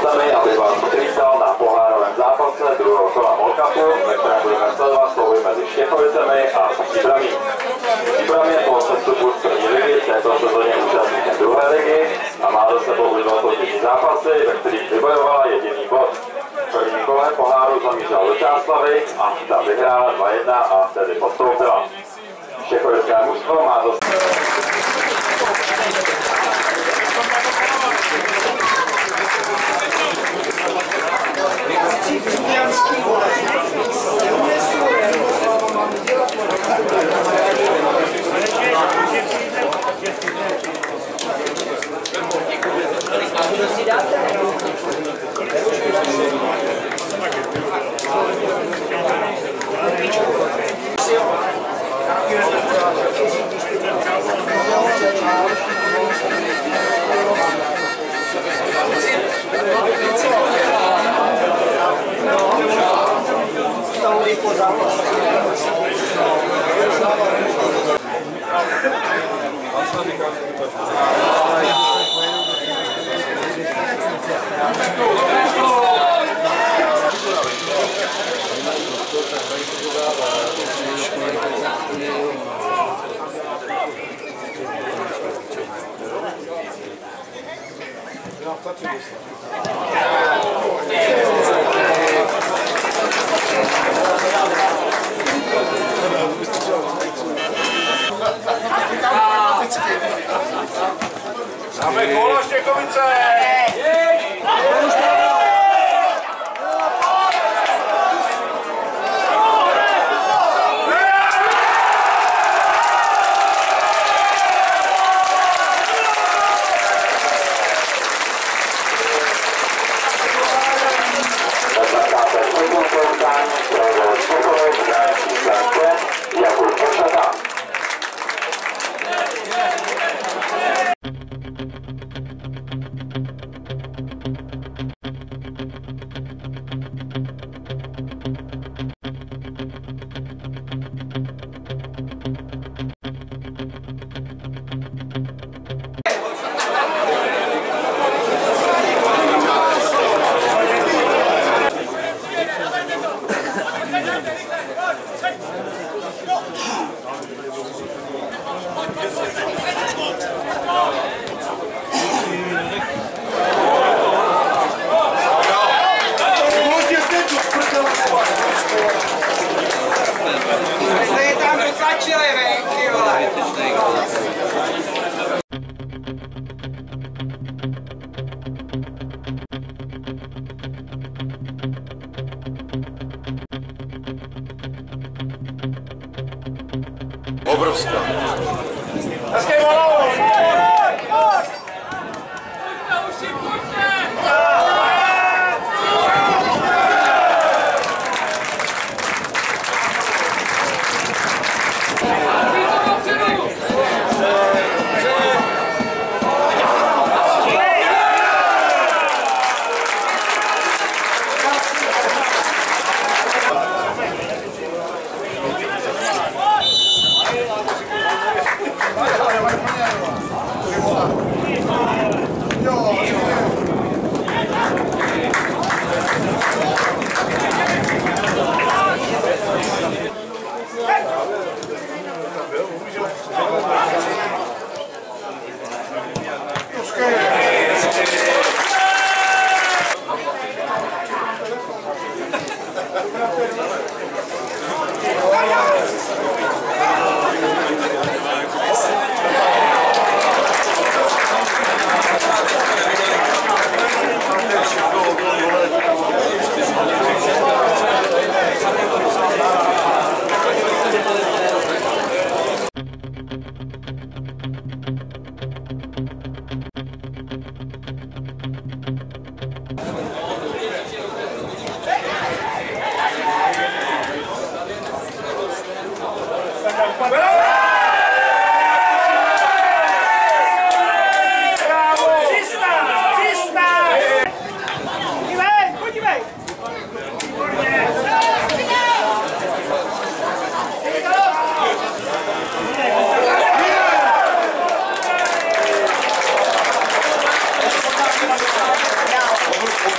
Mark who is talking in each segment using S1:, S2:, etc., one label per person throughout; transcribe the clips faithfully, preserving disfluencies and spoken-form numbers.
S1: mi, abych vás přivítal na pohárovém zápase druhého kola Molkapu, ve kterém budeme sledovat souboji mezi Štěchovicemi a Příbramí. Příbram je po sestupu z první ligy, v této sezóně účastníkem druhé ligy a má za sebou dva soutěžní zápasy, ve kterých vybojovala jediný bod. V prvním kole poháru zamířila do Čáslavi a ta vyhrála dva jedna a tedy postoupila. Štěchovické mužstvo má za
S2: Dáme góla Štěchovice! Obrovská. Hezký balón!
S3: Vale, vale, vale.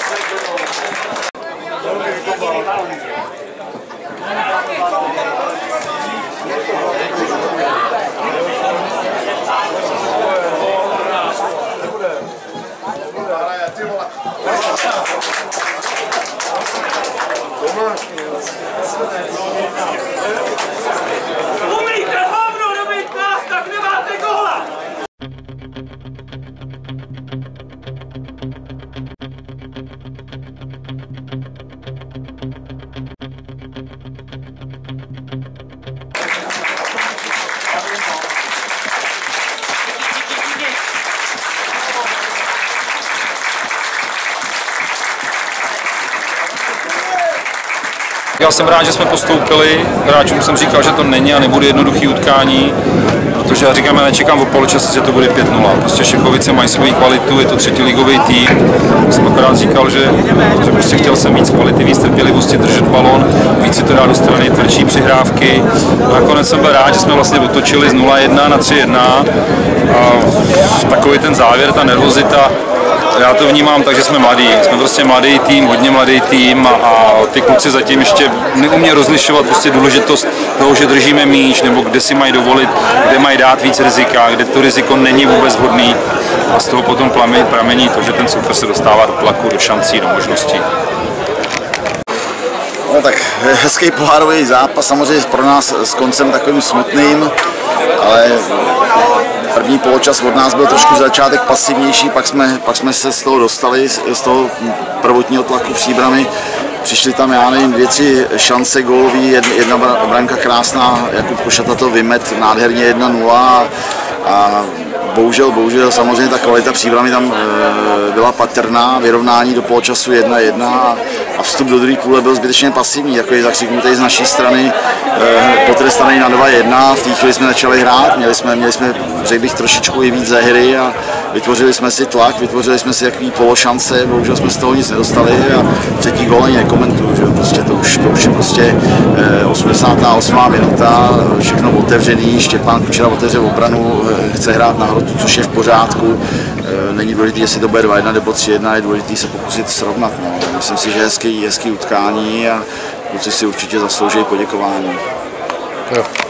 S3: Umíte hovno dobit nás, tak nemáte góla!
S4: Já jsem rád, že jsme postoupili, hráčům jsem říkal, že to není a nebude jednoduchý utkání, protože já říkám, já nečekám o poločase, že to bude pět nula. Prostě Šechovice mají svoji kvalitu, je to třetiligový tým. Jsem akorát říkal, že, že prostě chtěl jsem víc kvality, víc trpělivosti, držet balón, víc si to dát do strany, tvrdší přihrávky. Nakonec jsem byl rád, že jsme vlastně otočili z nula jedna na tři jedna a takový ten závěr, ta nervozita. Já to vnímám tak, že jsme mladí. Jsme prostě mladý tým, hodně mladý tým a, a ty kluci zatím ještě neumí rozlišovat prostě důležitost toho, že držíme míč, nebo kde si mají dovolit, kde mají dát víc rizika, kde to riziko není vůbec vhodný a z toho potom pramení to, že ten super se dostává do tlaku, do šancí, do možností.
S5: No tak hezký pohárový zápas, samozřejmě pro nás s koncem takovým smutným, ale první poločas od nás byl trošku začátek pasivnější, pak jsme, pak jsme se z toho dostali, z toho prvotního tlaku Příbrami. Přišli tam, já nevím, dvě, tři šance gólový, jedna branka krásná, Jakub Košata to vymet nádherně jedna nula a bohužel, bohužel samozřejmě ta kvalita Příbrami tam e, byla patrná, vyrovnání do poločasu jedna jedna a vstup do druhé půle byl zbytečně pasivní, takový zakřiknutý z naší strany, e, potrestaný na dva jedna, v té chvíli jsme začali hrát, měli jsme, měli jsme řekl bych, trošičku i víc ze hry a vytvořili jsme si tlak, vytvořili jsme si jaký pološance, bohužel jsme z toho nic nedostali a třetí gól ani nekomentuju, že prostě to už, to už je prostě e, osmdesátá osmá minuta, všechno otevřený, Štěpán Kučera otevře obranu, e, chce hrát na hrotu, což je v pořádku, e, není důležité, jestli to bude dva jedna nebo tři jedna, je důležité se pokusit srovnat. No. Myslím si, že je hezký, hezký utkání a kluci si určitě zaslouží poděkování.
S2: Jo.